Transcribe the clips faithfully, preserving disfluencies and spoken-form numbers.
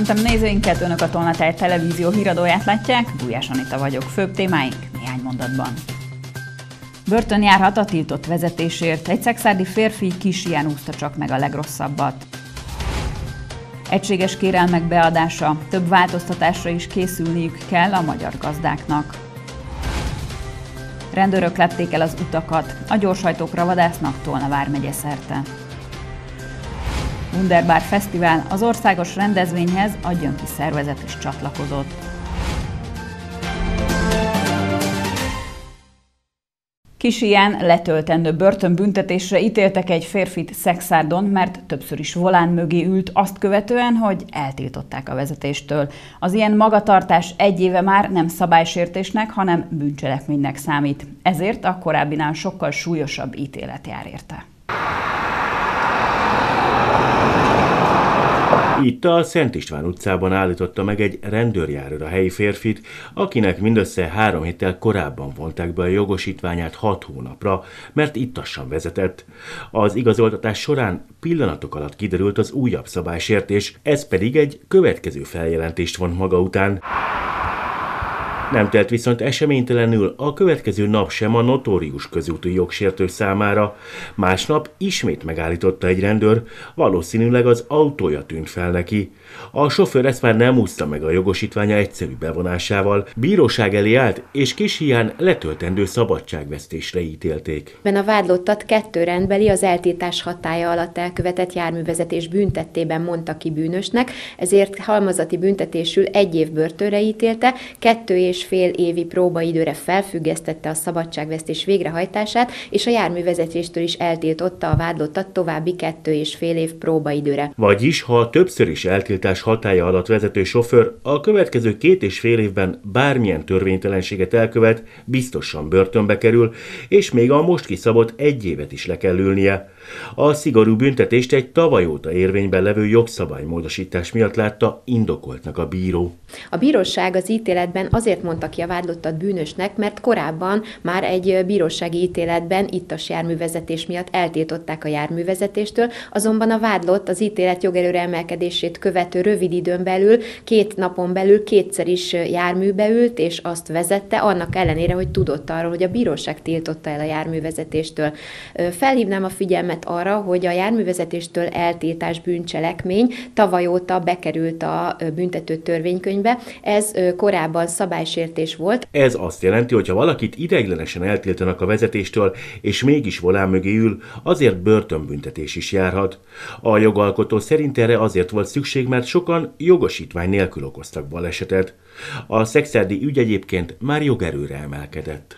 Köszöntöm nézőinket, Önök a Tolnatáj televízió híradóját látják, Gulyás Anita vagyok, főbb témáink néhány mondatban. Börtön járhat a tiltott vezetésért, egy szekszárdi férfi Kisián úszta csak meg a legrosszabbat. Egységes kérelmek beadása, több változtatásra is készülniük kell a magyar gazdáknak. Rendőrök lepték el az utakat, a gyorshajtókra vadásznak Tolna vármegye szerte. Wunderbar Fesztivál, az országos rendezvényhez a Gyönki szervezet is csatlakozott. Kisián letöltendő börtönbüntetésre ítéltek egy férfit Szekszárdon, mert többször is volán mögé ült azt követően, hogy eltiltották a vezetéstől. Az ilyen magatartás egy éve már nem szabálysértésnek, hanem bűncselekménynek számít. Ezért a korábbinál sokkal súlyosabb ítélet jár érte. Itt a Szent István utcában állította meg egy rendőrjárőr a helyi férfit, akinek mindössze három héttel korábban vonták be a jogosítványát hat hónapra, mert ittassan vezetett. Az igazoltatás során pillanatok alatt kiderült az újabb szabálysértés, ez pedig egy következő feljelentést vont maga után. Nem telt viszont eseménytelenül a következő nap sem a notórius közúti jogsértő számára. Másnap ismét megállította egy rendőr, valószínűleg az autója tűnt fel neki. A sofőr ezt már nem úszta meg a jogosítványa egyszerű bevonásával, bíróság elé állt, és Kisián letöltendő szabadságvesztésre ítélték. A vádlottat kettő rendbeli az eltiltás hatálya alatt elkövetett járművezetés büntettében mondta ki bűnösnek, ezért halmazati büntetésül egy év börtönre ítélte, kettő és fél évi próbaidőre felfüggesztette a szabadságvesztés végrehajtását, és a járművezetéstől is eltiltotta a vádlottat további kettő és fél év próbaidőre. Vagyis, ha a többször is eltiltás hatálya alatt vezető sofőr a következő két és fél évben bármilyen törvénytelenséget elkövet, biztosan börtönbe kerül, és még a most kiszabott egy évet is le kell ülnie. A szigorú büntetést egy tavaly óta érvényben levő jogszabálymódosítás miatt látta indokoltnak a bíró. A bíróság az ítéletben azért mondta ki a vádlottat bűnösnek, mert korábban már egy bírósági ítéletben ittas járművezetés miatt eltiltották a járművezetéstől, azonban a vádlott az ítélet jogerőre emelkedését követő rövid időn belül, két napon belül kétszer is járműbe ült, és azt vezette, annak ellenére, hogy tudott arról, hogy a bíróság tiltotta el a járművezetéstől. Felhívnám a figyelmet arra, hogy a járművezetéstől eltiltás bűncselekmény tavaly óta bekerült a büntető törvénykönyvbe. Ez korábban szabálysértés volt. Ez azt jelenti, hogy ha valakit ideiglenesen eltiltanak a vezetéstől, és mégis volán mögé ül, azért börtönbüntetés is járhat. A jogalkotó szerint erre azért volt szükség, mert sokan jogosítvány nélkül okoztak balesetet. A szekszárdi ügy egyébként már jogerőre emelkedett.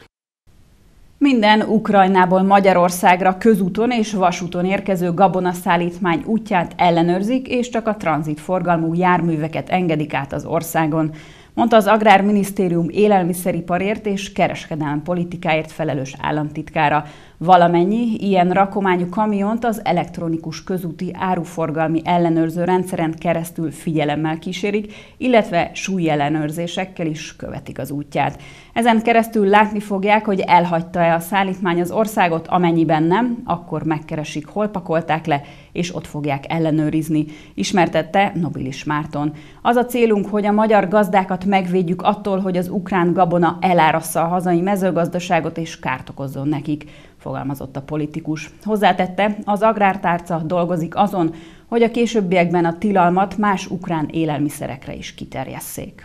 Minden Ukrajnából Magyarországra közúton és vasúton érkező gabonaszállítmány útját ellenőrzik, és csak a tranzitforgalmú járműveket engedik át az országon, mondta az Agrárminisztérium élelmiszeriparért és kereskedelmi politikáért felelős államtitkára. Valamennyi ilyen rakományú kamiont az elektronikus közúti áruforgalmi ellenőrző rendszeren keresztül figyelemmel kísérik, illetve súlyellenőrzésekkel is követik az útját. Ezen keresztül látni fogják, hogy elhagyta-e a szállítmány az országot, amennyiben nem, akkor megkeresik, hol pakolták le, és ott fogják ellenőrizni, ismertette Nobilis Márton. Az a célunk, hogy a magyar gazdákat megvédjük attól, hogy az ukrán gabona elárassza a hazai mezőgazdaságot és kárt okozzon nekik, fogalmazott a politikus. Hozzátette, az agrártárca dolgozik azon, hogy a későbbiekben a tilalmat más ukrán élelmiszerekre is kiterjesszék.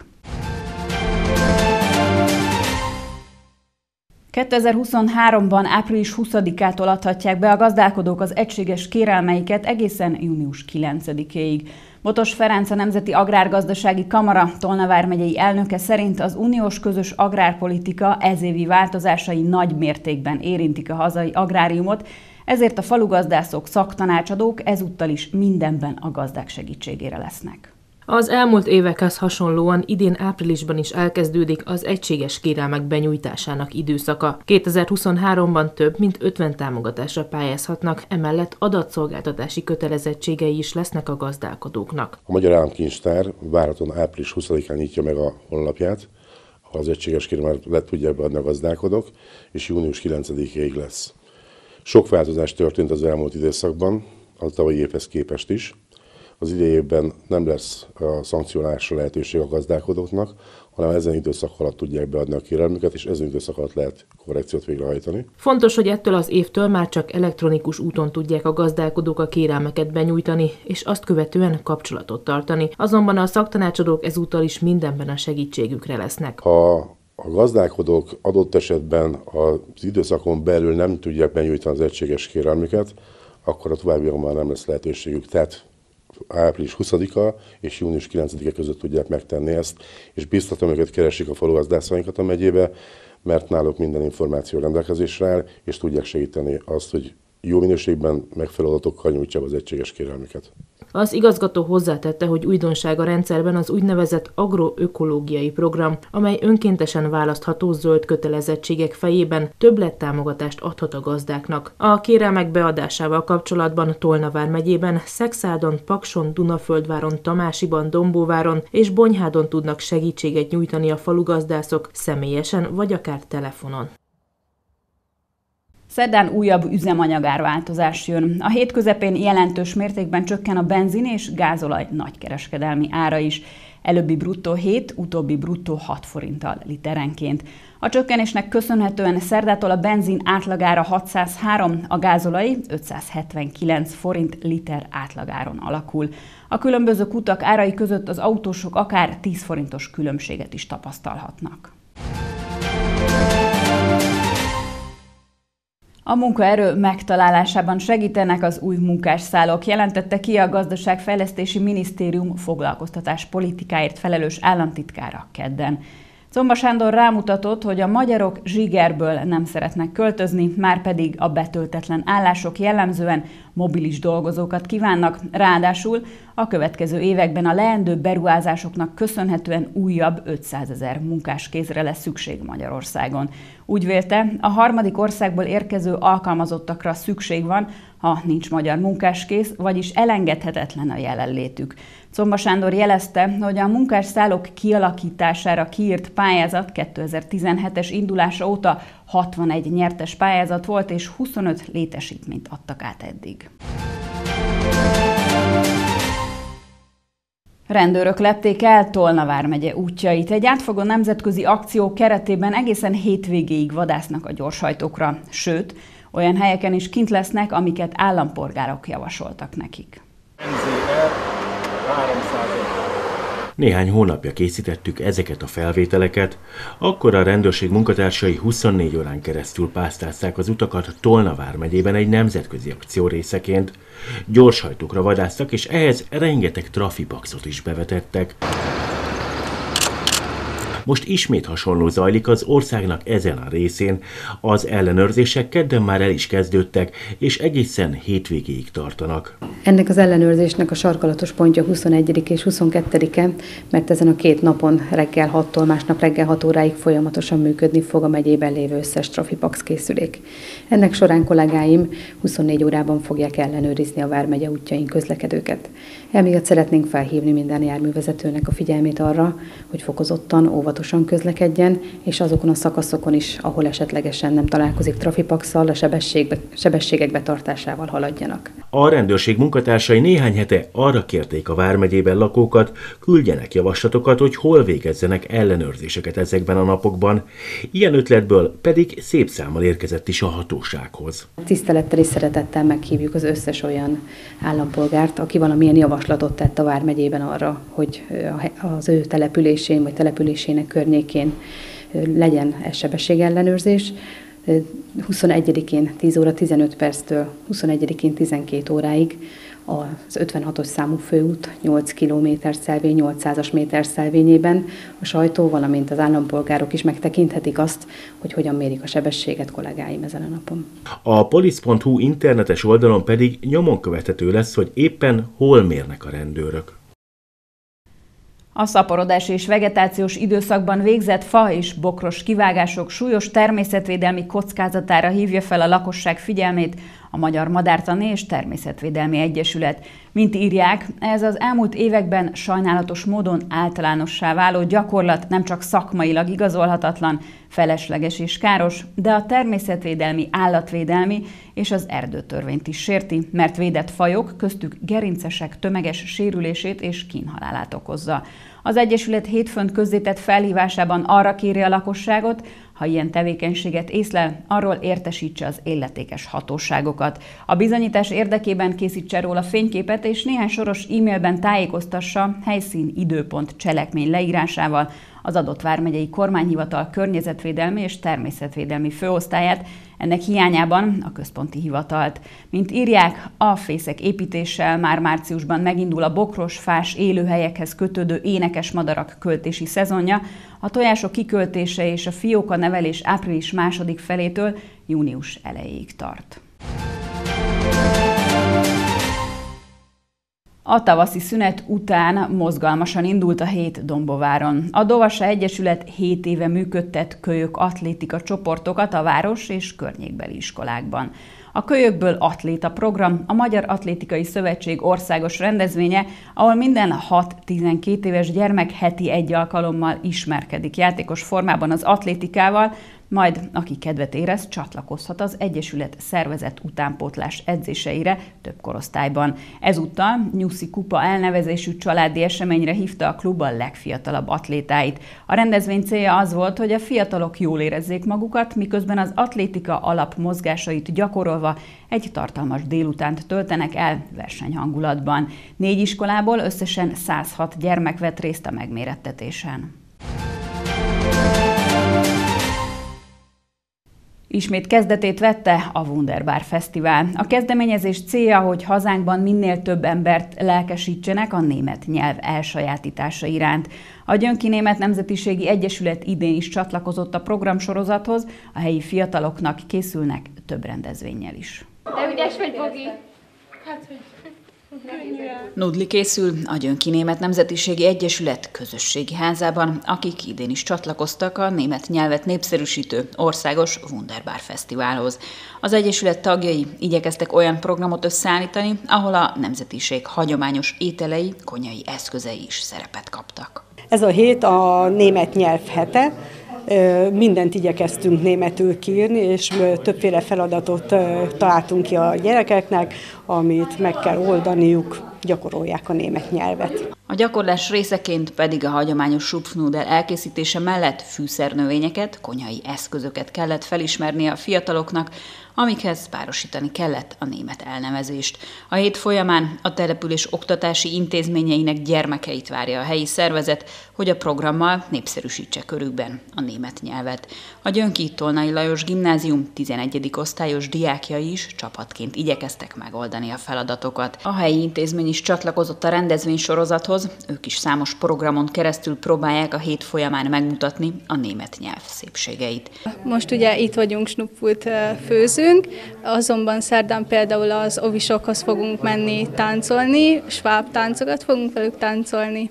kétezer-huszonháromban április huszadikától adhatják be a gazdálkodók az egységes kérelmeiket egészen június kilencedikéig. Botos Ferenc, a Nemzeti Agrárgazdasági Kamara Tolna vármegyei elnöke szerint az uniós közös agrárpolitika ezévi változásai nagy mértékben érintik a hazai agráriumot, ezért a falugazdászok, szaktanácsadók ezúttal is mindenben a gazdák segítségére lesznek. Az elmúlt évekhez hasonlóan idén áprilisban is elkezdődik az egységes kérelmek benyújtásának időszaka. kétezer-huszonháromban több mint ötven támogatásra pályázhatnak, emellett adatszolgáltatási kötelezettségei is lesznek a gazdálkodóknak. A Magyar Államkincstár várhatóan április huszadikán nyitja meg a honlapját, ahol az egységes kérelmet le tudják beadni a gazdálkodók, és június kilencedikéig lesz. Sok változás történt az elmúlt időszakban, a tavalyi évhez képest is. az idejében nem lesz a szankcionálásra lehetőség a gazdálkodóknak, hanem ezen időszak alatt tudják beadni a kérelmüket, és ezen időszak alatt lehet korrekciót végrehajtani. Fontos, hogy ettől az évtől már csak elektronikus úton tudják a gazdálkodók a kérelmeket benyújtani, és azt követően kapcsolatot tartani. Azonban a szaktanácsadók ezúttal is mindenben a segítségükre lesznek. Ha a gazdálkodók adott esetben az időszakon belül nem tudják benyújtani az egységes kérelmüket, akkor a továbbiakban már nem lesz lehetőségük. Tehát április huszadika és június kilencedike között tudják megtenni ezt, és biztatom őket, keresik a falugazdászainkat a megyébe, mert náluk minden információ rendelkezésre áll, és tudják segíteni azt, hogy jó minőségben, megfelelő adatokkal nyújtsák az egységes kérelmüket. Az igazgató hozzátette, hogy újdonság a rendszerben az úgynevezett agroökológiai program, amely önkéntesen választható zöld kötelezettségek fejében többlettámogatást adhat a gazdáknak. A kérelmek beadásával kapcsolatban Tolna vármegyében, Szekszádon, Pakson, Dunaföldváron, Tamásiban, Dombóváron és Bonyhádon tudnak segítséget nyújtani a falugazdászok személyesen vagy akár telefonon. Szerdán újabb üzemanyagárváltozás jön. A hét közepén jelentős mértékben csökken a benzin és gázolaj nagykereskedelmi ára is. Előbbi bruttó hét, utóbbi bruttó hat forinttal literenként. A csökkenésnek köszönhetően szerdától a benzin átlagára hatszázhárom, a gázolai ötszázhetvenkilenc forint liter átlagáron alakul. A különböző kutak árai között az autósok akár tíz forintos különbséget is tapasztalhatnak. A munkaerő megtalálásában segítenek az új munkásszállók, jelentette ki a Gazdaságfejlesztési Minisztérium foglalkoztatás politikáért felelős államtitkára kedden. Czomba Sándor rámutatott, hogy a magyarok zsigerből nem szeretnek költözni, márpedig a betöltetlen állások jellemzően mobilis dolgozókat kívánnak, ráadásul a következő években a leendő beruházásoknak köszönhetően újabb ötszázezer munkáskézre lesz szükség Magyarországon. Úgy vélte, a harmadik országból érkező alkalmazottakra szükség van, ha nincs magyar munkáskész, vagyis elengedhetetlen a jelenlétük. Czomba Sándor jelezte, hogy a munkásszállók kialakítására kiírt pályázat kétezer-tizenhetes indulása óta hatvanegy nyertes pályázat volt, és huszonöt létesítményt adtak át eddig. Rendőrök lepték el Tolna vármegye útjait. Egy átfogó nemzetközi akció keretében egészen hétvégéig vadásznak a gyorshajtókra, sőt, olyan helyeken is kint lesznek, amiket állampolgárok javasoltak nekik. Néhány hónapja készítettük ezeket a felvételeket, akkor a rendőrség munkatársai huszonnégy órán keresztül pásztázták az utakat Tolna vármegyében egy nemzetközi akció részeként. Gyorshajtókra vadásztak, és ehhez rengeteg trafipaxot is bevetettek. Most ismét hasonló zajlik az országnak ezen a részén. Az ellenőrzések kedden már el is kezdődtek, és egészen hétvégéig tartanak. Ennek az ellenőrzésnek a sarkalatos pontja huszonegyedike és huszonkettedike, mert ezen a két napon reggel hattól másnap reggel hat óráig folyamatosan működni fog a megyében lévő összes trafipax készülék. Ennek során kollégáim huszonnégy órában fogják ellenőrizni a vármegye útjain közlekedőket. Emiatt szeretnénk felhívni minden járművezetőnek a figyelmét arra, hogy fokozottan, óvatosan közlekedjen, és azokon a szakaszokon is, ahol esetlegesen nem találkozik trafipaxsal, a sebességek betartásával haladjanak. A rendőrség munkatársai néhány hete arra kérték a vármegyében lakókat, küldjenek javaslatokat, hogy hol végezzenek ellenőrzéseket ezekben a napokban. Ilyen ötletből pedig szép számmal érkezett is a hatósághoz. Tisztelettel és szeretettel meghívjuk az összes olyan állampolgárt, aki valamilyen javaslatot tett a vármegyében arra, hogy az ő településén vagy településének környékén legyen sebességellenőrzés. huszonegyedikén tíz óra tizenöt perctől huszonegyedikén tizenkét óráig az ötvenhatos számú főút nyolc kilométer szelvény nyolcszázas méter szelvényében a sajtó, valamint az állampolgárok is megtekinthetik azt, hogy hogyan mérik a sebességet kollégáim ezen a napon. A polisz pont hu internetes oldalon pedig nyomon követhető lesz, hogy éppen hol mérnek a rendőrök. A szaporodás és vegetációs időszakban végzett fa és bokros kivágások súlyos természetvédelmi kockázatára hívja fel a lakosság figyelmét a Magyar Madártani és Természetvédelmi Egyesület. Mint írják, ez az elmúlt években sajnálatos módon általánossá váló gyakorlat nem csak szakmailag igazolhatatlan, felesleges és káros, de a természetvédelmi, állatvédelmi és az erdőtörvényt is sérti, mert védett fajok, köztük gerincesek tömeges sérülését és kínhalálát okozza. Az Egyesület hétfőn közzétett felhívásában arra kéri a lakosságot, ha ilyen tevékenységet észlel, arról értesítse az illetékes hatóságokat. A bizonyítás érdekében készítse róla fényképet és néhány soros e-mailben tájékoztassa helyszín, időpont, cselekmény leírásával az adott vármegyei kormányhivatal környezetvédelmi és természetvédelmi főosztályát, ennek hiányában a központi hivatalt. Mint írják, a fészek építéssel már márciusban megindul a bokros, fás élőhelyekhez kötődő énekes madarak költési szezonja, a tojások kiköltése és a fióka nevelés április második felétől június elejéig tart. A tavaszi szünet után mozgalmasan indult a hét Dombováron. A Dovasa Egyesület hét éve működtet kölyök atlétika csoportokat a város és környékbeli iskolákban. A kölyökből atléta program a Magyar Atlétikai Szövetség országos rendezvénye, ahol minden hat-tizenkét éves gyermek heti egy alkalommal ismerkedik játékos formában az atlétikával, majd aki kedvet érez, csatlakozhat az Egyesület szervezett utánpótlás edzéseire több korosztályban. Ezúttal Nyuszi Kupa elnevezésű családi eseményre hívta a klub a legfiatalabb atlétáit. A rendezvény célja az volt, hogy a fiatalok jól érezzék magukat, miközben az atlétika alap mozgásait gyakorolva egy tartalmas délutánt töltenek el versenyhangulatban. Négy iskolából összesen százhat gyermek vett részt a megmérettetésen. Ismét kezdetét vette a Wunderbar Fesztivál. A kezdeményezés célja, hogy hazánkban minél több embert lelkesítsenek a német nyelv elsajátítása iránt. A Gyönki Német Nemzetiségi Egyesület idén is csatlakozott a programsorozathoz, a helyi fiataloknak készülnek több rendezvénnyel is. De ügyes vagy, Bogi? Hát, hogy... Nudli készül a Gyönki Német Nemzetiségi Egyesület közösségi házában, akik idén is csatlakoztak a német nyelvet népszerűsítő országos Wunderbar Fesztiválhoz. Az Egyesület tagjai igyekeztek olyan programot összeállítani, ahol a nemzetiség hagyományos ételei, konyhai eszközei is szerepet kaptak. Ez a hét a német nyelv hete. Mindent igyekeztünk németül kiírni, és többféle feladatot találtunk ki a gyerekeknek, amit meg kell oldaniuk, gyakorolják a német nyelvet. A gyakorlás részeként pedig a hagyományos supfnudel elkészítése mellett fűszernövényeket, konyhai eszközöket kellett felismernie a fiataloknak, amikhez párosítani kellett a német elnevezést. A hét folyamán a település oktatási intézményeinek gyermekeit várja a helyi szervezet, hogy a programmal népszerűsítse körükben a német nyelvet. A Gyönki Tolnai Lajos Gimnázium tizenegyedik osztályos diákjai is csapatként igyekeztek megoldani a feladatokat. A helyi intézmény is csatlakozott a rendezvénysorozathoz, ők is számos programon keresztül próbálják a hét folyamán megmutatni a német nyelv szépségeit. Most ugye itt vagyunk, Schnupfut főzünk, azonban szerdán például az ovisokhoz fogunk menni táncolni, sváb táncokat fogunk velük táncolni,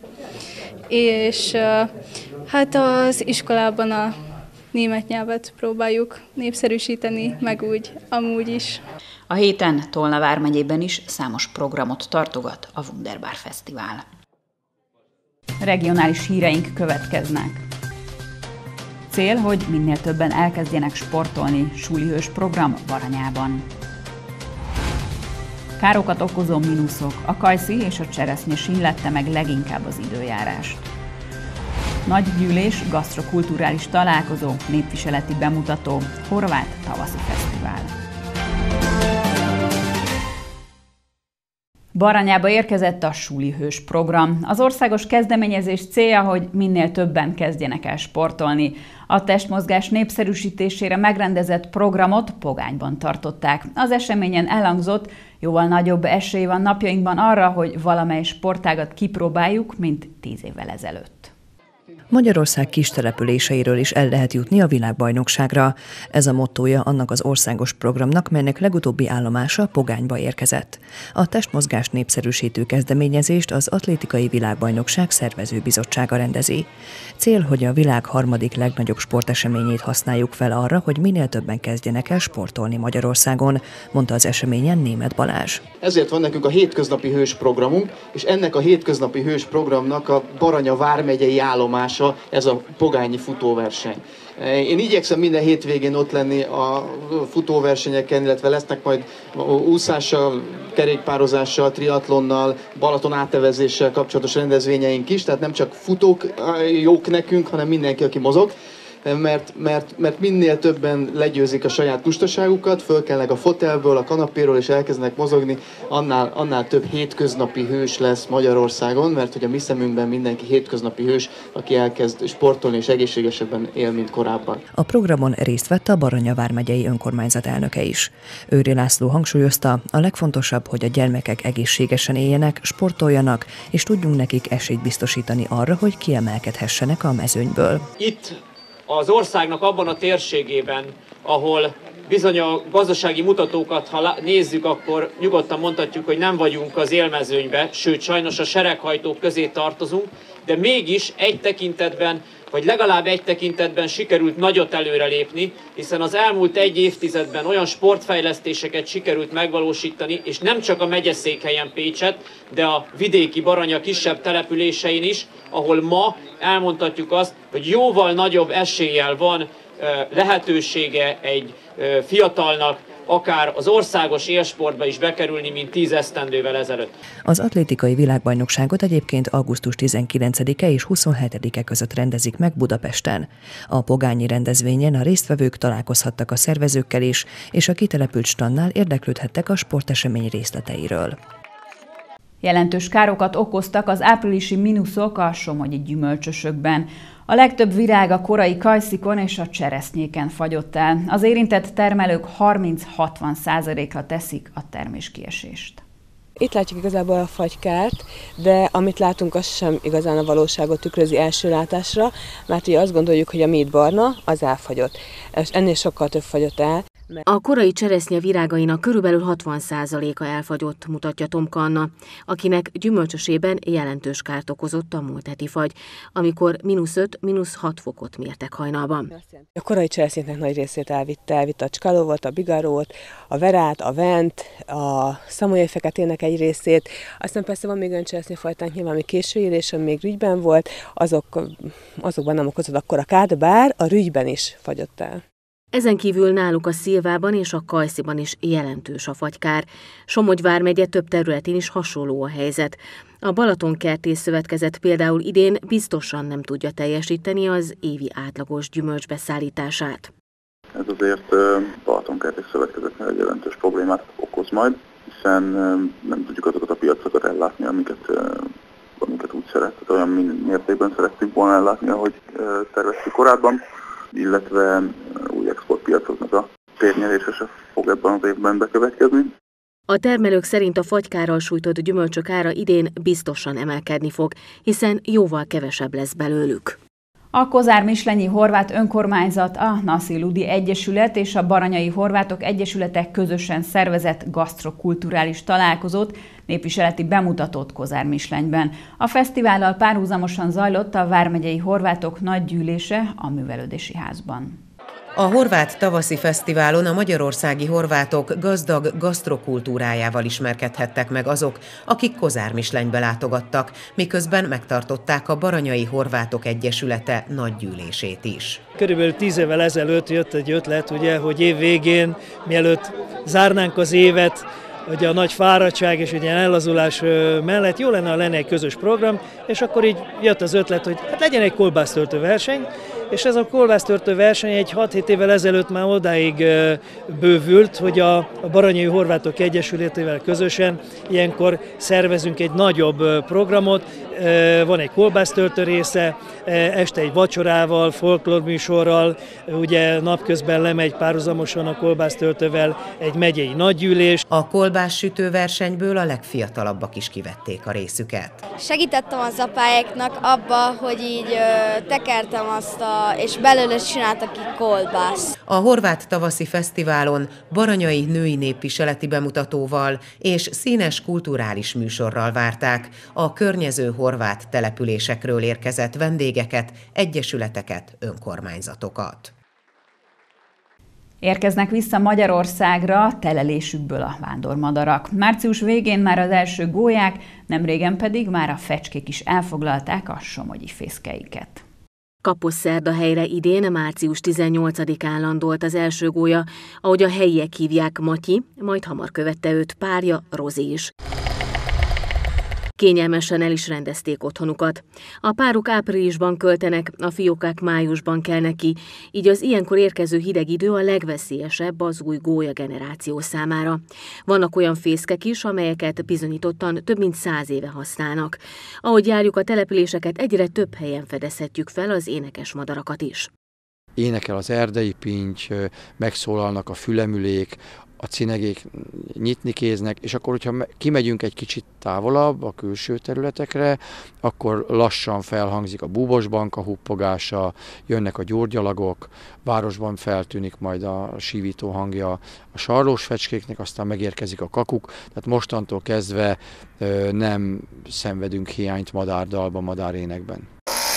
és hát az iskolában a német nyelvet próbáljuk népszerűsíteni, meg úgy, amúgy is. A héten Tolna vármegyében is számos programot tartogat a Wunderbar Fesztivál. Regionális híreink következnek. Cél, hogy minél többen elkezdjenek sportolni, Sulihős program Baranyában. Károkat okozó mínuszok, a kajszi és a cseresznye sínlette meg leginkább az időjárást. Nagy gyűlés, gasztrokulturális találkozó, népviseleti bemutató, horvát tavaszi fesztivál. Baranyába érkezett a Sulihős program. Az országos kezdeményezés célja, hogy minél többen kezdjenek el sportolni. A testmozgás népszerűsítésére megrendezett programot Pogányban tartották. Az eseményen elhangzott, jóval nagyobb esély van napjainkban arra, hogy valamely sportágat kipróbáljuk, mint tíz évvel ezelőtt. Magyarország kis településeiről is el lehet jutni a világbajnokságra. Ez a mottója annak az országos programnak, melynek legutóbbi állomása Pogányba érkezett. A testmozgást népszerűsítő kezdeményezést az Atlétikai Világbajnokság Szervezőbizottsága rendezi. Cél, hogy a világ harmadik legnagyobb sporteseményét használjuk fel arra, hogy minél többen kezdjenek el sportolni Magyarországon, mondta az eseményen Németh Balázs. Ezért van nekünk a hétköznapi hős programunk, és ennek a hétköznapi hős programnak a Baranya vármegyei állomása ez a pogányi futóverseny. Én igyekszem minden hétvégén ott lenni a futóversenyeken, illetve lesznek majd úszással, kerékpározással, triatlonnal, Balaton átevezéssel kapcsolatos rendezvényeink is, tehát nem csak futók jók nekünk, hanem mindenki, aki mozog. Mert, mert, mert minél többen legyőzik a saját lustaságukat, fölkelnek a fotelből, a kanapéról és elkezdenek mozogni, annál, annál több hétköznapi hős lesz Magyarországon, mert hogy a mi szemünkben mindenki hétköznapi hős, aki elkezd sportolni és egészségesebben él, mint korábban. A programon részt vett a Baranya vármegyei önkormányzat elnöke is. Őri László hangsúlyozta, a legfontosabb, hogy a gyermekek egészségesen éljenek, sportoljanak, és tudjunk nekik esélyt biztosítani arra, hogy kiemelkedhessenek a mezőnyből. Itt az országnak abban a térségében, ahol bizony a gazdasági mutatókat, ha nézzük, akkor nyugodtan mondhatjuk, hogy nem vagyunk az élmezőnybe, sőt sajnos a sereghajtók közé tartozunk, de mégis egy tekintetben, vagy legalább egy tekintetben sikerült nagyot előrelépni, hiszen az elmúlt egy évtizedben olyan sportfejlesztéseket sikerült megvalósítani, és nem csak a megyeszékhelyen Pécset, de a vidéki Baranya kisebb településein is, ahol ma elmondhatjuk azt, hogy jóval nagyobb eséllyel van lehetősége egy fiatalnak, akár az országos élsportba is bekerülni, mint tíz esztendővel ezelőtt. Az atlétikai világbajnokságot egyébként augusztus tizenkilencedike és huszonhetedike között rendezik meg Budapesten. A pogányi rendezvényen a résztvevők találkozhattak a szervezőkkel is, és a kitelepült standnál érdeklődhettek a sportesemény részleteiről. Jelentős károkat okoztak az áprilisi mínuszok a somogyi gyümölcsösökben. A legtöbb virág a korai kajszikon és a cseresznyéken fagyott el. Az érintett termelők harminc-hatvan százalékra teszik a terméskiesést. Itt látjuk igazából a fagykárt, de amit látunk, az sem igazán a valóságot tükrözi első látásra, mert ugye azt gondoljuk, hogy a méd barna, az elfagyott. És ennél sokkal több fagyott el. A korai cseresznye virágainak körülbelül hatvan százaléka elfagyott, mutatja Tomka Anna, akinek gyümölcsösében jelentős kárt okozott a múlt heti fagy, amikor mínusz öt, mínusz hat fokot mértek hajnalban. A korai cseresznyéknek nagy részét elvitte, elvitte a Cskalóvot, a Bigarót, a Verát, a Vent, a szamolyai feketének egy részét, aztán persze van még olyan cseresznyefajtánk, nyilván még késő érésen még rügyben volt, azok, azokban nem okozott akkora kárt, bár a rügyben is fagyott el. Ezen kívül náluk a Szilvában és a Kajsziban is jelentős a fagykár. Somogy vármegye több területén is hasonló a helyzet. A Balatonkertész Szövetkezet például idén biztosan nem tudja teljesíteni az évi átlagos gyümölcsbeszállítását. Ez azért Balatonkertész Szövetkezetnél egy jelentős problémát okoz majd, hiszen nem tudjuk azokat a piacokat ellátni, amiket, amiket úgy szeretett, olyan mértékben szerettünk volna ellátni, ahogy terveztük korábban, illetve új exportpiacoknak a térnyerése se fog ebben az évben bekövetkezni. A termelők szerint a fagykárral sújtott gyümölcsök ára idén biztosan emelkedni fog, hiszen jóval kevesebb lesz belőlük. A Kozár-Mislenyi Horvát Önkormányzat, a Nasi-Ludi Egyesület és a Baranyai Horvátok Egyesülete közösen szervezett gasztrokulturális találkozót, népviseleti bemutatót Kozár-Mislenyben. A fesztivállal párhuzamosan zajlott a vármegyei horvátok nagygyűlése a Művelődési Házban. A Horvát Tavaszi Fesztiválon a magyarországi horvátok gazdag gasztrokultúrájával ismerkedhettek meg azok, akik Kozár-Mislenybe látogattak, miközben megtartották a Baranyai Horvátok Egyesülete nagygyűlését is. Körülbelül tíz évvel ezelőtt jött egy ötlet, ugye, hogy év végén, mielőtt zárnánk az évet, hogy a nagy fáradtság és ugye ellazulás mellett jó lenne, ha lenne egy közös program, és akkor így jött az ötlet, hogy hát legyen egy kolbásztöltő verseny, és ez a kolbásztörtő verseny egy hat-hét évvel ezelőtt már odáig bővült, hogy a Baranyai Horvátok Egyesületével közösen ilyenkor szervezünk egy nagyobb programot, van egy kolbásztörtő része, este egy vacsorával, folklórműsorral, ugye napközben lemegy párhuzamosan a kolbásztörtővel egy megyei nagygyűlés. A kolbássütő versenyből a legfiatalabbak is kivették a részüket. Segítettem az apáéknak abba, hogy így ö, tekertem azt, a, és belőle csináltak ki kolbász. A Horvát Tavaszi Fesztiválon baranyai női népviseleti bemutatóval és színes kulturális műsorral várták a környező horvát településekről érkezett vendégeket, egyesületeket, önkormányzatokat. Érkeznek vissza Magyarországra telelésükből a vándormadarak. Március végén már az első gólyák, nemrégen pedig már a fecskék is elfoglalták a somogyi fészkeiket. Kaposzterdahelyre idén március tizennyolcadikán landolt az első gólya, ahogy a helyiek hívják, Matyi, majd hamar követte őt párja, Rozi is. Kényelmesen el is rendezték otthonukat. A párok áprilisban költenek, a fiókák májusban kelnek ki, így az ilyenkor érkező hideg idő a legveszélyesebb az új gólya generáció számára. Vannak olyan fészkek is, amelyeket bizonyítottan több mint száz éve használnak. Ahogy járjuk a településeket, egyre több helyen fedezhetjük fel az énekes madarakat is. Énekel az erdei pinty, megszólalnak a fülemülék, a cinegék nyitni kéznek, és akkor, hogyha kimegyünk egy kicsit távolabb a külső területekre, akkor lassan felhangzik a búbosbanka huppogása, jönnek a gyurgyalagok, városban feltűnik majd a sívító hangja a sarlós fecskéknek, aztán megérkezik a kakuk, tehát mostantól kezdve nem szenvedünk hiányt madárdalban, madárénekben.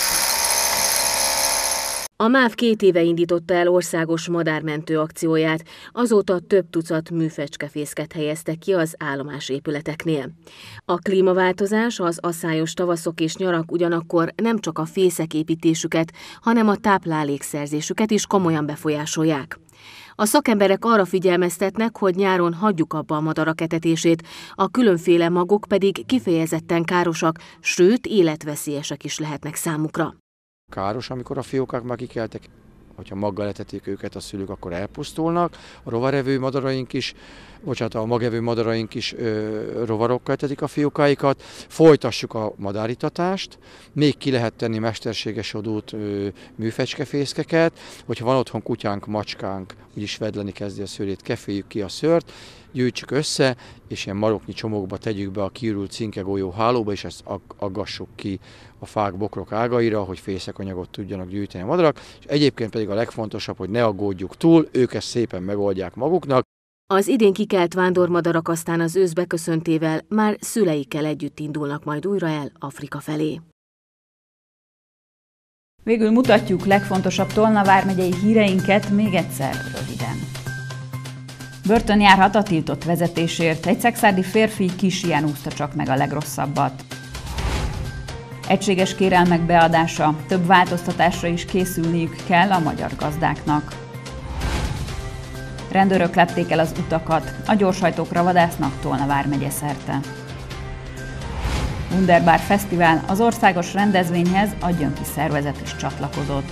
A MÁV két éve indította el országos madármentő akcióját, azóta több tucat műfecskefészket helyeztek ki az állomásépületeknél. A klímaváltozás, az asszályos tavaszok és nyarak ugyanakkor nem csak a fészek építésüket, hanem a táplálékszerzésüket is komolyan befolyásolják. A szakemberek arra figyelmeztetnek, hogy nyáron hagyjuk abba a madarak etetését, a különféle magok pedig kifejezetten károsak, sőt életveszélyesek is lehetnek számukra. Káros, amikor a fiókák már kikeltek, hogyha maggal etetik őket a szülők, akkor elpusztulnak. A rovarevő madaraink is, bocsánat, a magevő madaraink is ö, rovarokkal etetik a fiókáikat. Folytassuk a madárítatást, még ki lehet tenni mesterséges odút ö, műfecskefészkeket. Hogyha van otthon kutyánk, macskánk, úgyis vedleni kezdi a szőrét, keféljük ki a szőrt, gyűjtsük össze, és ilyen maroknyi csomókba tegyük be a kiürült cinkegolyó hálóba, és ezt aggassuk ki a fák, bokrok ágaira, hogy fészekanyagot tudjanak gyűjteni a madarak, és egyébként pedig a legfontosabb, hogy ne aggódjuk túl, ők ezt szépen megoldják maguknak. Az idén kikelt vándormadarak aztán az ősz beköszöntével már szüleikkel együtt indulnak majd újra el Afrika felé. Végül mutatjuk legfontosabb Tolna vármegyei híreinket még egyszer röviden. Börtön járhat a tiltott vezetésért. Egy szekszárdi férfi kisiján úszta csak meg a legrosszabbat. Egységes kérelmek beadása, több változtatásra is készülniük kell a magyar gazdáknak. Rendőrök lepték el az utakat, a gyorshajtókra vadásznak Tolna vármegye szerte. Wunderbar Fesztivál, az országos rendezvényhez a Gyönki szervezet is csatlakozott.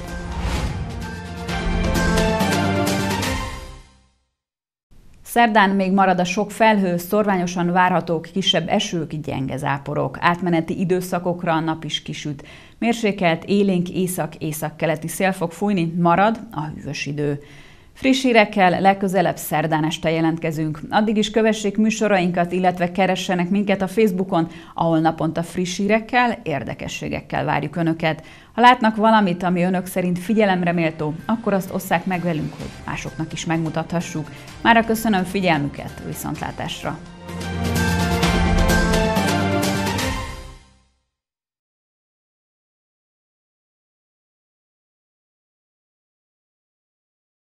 Szerdán még marad a sok felhő, szorványosan várhatók kisebb esők, gyenge záporok. Átmeneti időszakokra a nap is kisüt. Mérsékelt, élénk észak-északkeleti szél fog fújni, marad a hűvös idő. Friss hírekkel legközelebb szerdán este jelentkezünk. Addig is kövessék műsorainkat, illetve keressenek minket a Facebookon, ahol naponta friss hírekkel, érdekességekkel várjuk Önöket. Ha látnak valamit, ami Önök szerint figyelemre méltó, akkor azt osszák meg velünk, hogy másoknak is megmutathassuk. Mára köszönöm figyelmüket, viszontlátásra!